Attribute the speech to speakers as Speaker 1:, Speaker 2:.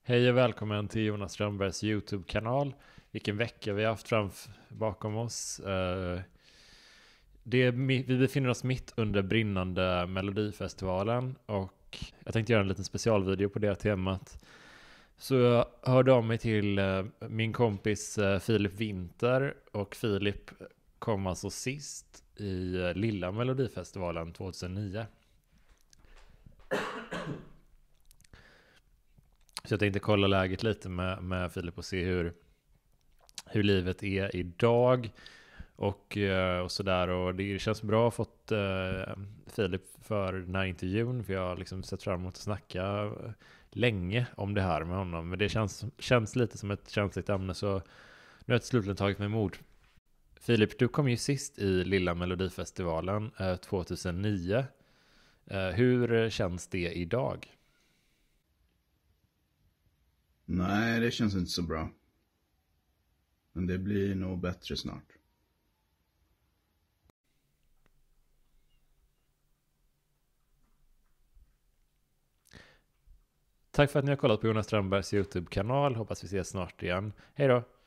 Speaker 1: Hej och välkommen till Jonas Strömbergs YouTube-kanal. Vilken vecka vi har haft bakom oss. Vi befinner oss mitt under brinnande Melodifestivalen och jag tänkte göra en liten specialvideo på det temat. Så jag hörde av mig till min kompis Filip Winter, och Filip kom alltså sist i lilla Melodifestivalen 2009. Så jag tänkte kolla läget lite med Filip och se hur livet är idag och sådär. Och det känns bra att ha fått Filip för den här intervjun, för jag har liksom sett fram emot att snacka länge om det här med honom. Men det känns lite som ett känsligt ämne, så nu har jag slutligen tagit mig mod. Filip, du kom ju sist i lilla Melodifestivalen 2009. Hur känns det idag?
Speaker 2: Nej, det känns inte så bra. Men det blir nog bättre snart.
Speaker 1: Tack för att ni har kollat på Jonas Strömbergs YouTube-kanal. Hoppas vi ses snart igen. Hej då!